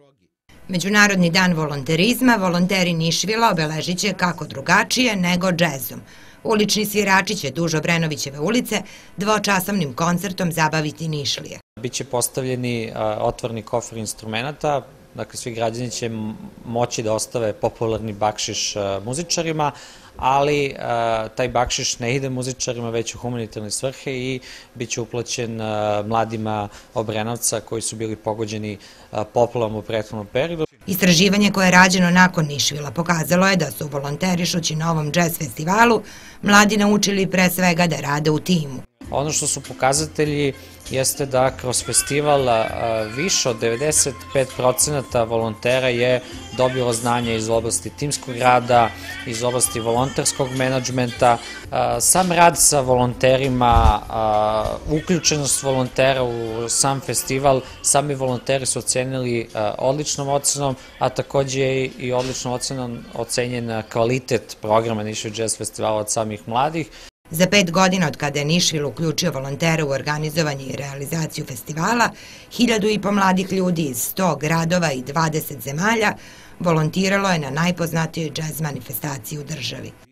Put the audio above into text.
Međunarodni dan volonterizma volonteri Nišvila obeležit će kako drugačije nego džezom. Ulični svirači će duž Obrenovićeve ulice dvočasovnim koncertom zabaviti Nišlije. Biće postavljeni otvoreni kofer instrumenta, dakle svi građani će moći da ostave popularni bakšiš muzičarima, ali taj bakšiš ne ide muzičarima već u humanitarne svrhe i bit će uplaćen mladima Obrenovca koji su bili pogođeni poplavom u prethodnom periodu. Istraživanje koje je rađeno nakon Nišvila pokazalo je da su volonterišući na ovom džez festivalu mladi naučili pre svega da rade u timu. Ono što su pokazatelji jeste da kroz festival više od 95% volontera je dobilo znanje iz oblasti timskog rada, iz oblasti volonterskog menadžmenta. Sam rad sa volonterima, uključenost volontera u sam festival, sami volonteri su ocenili odličnom ocenom, a takođe je i odličnom ocenom ocenjen kvalitet programa Nišvil Jazz Festivala od samih mladih. Za 5 godina od kada je Nišvil uključio volontere u organizovanje i realizaciju festivala, 1500 mladih ljudi iz 100 gradova i 20 zemalja volontiralo je na najpoznatijoj džez manifestaciji u državi.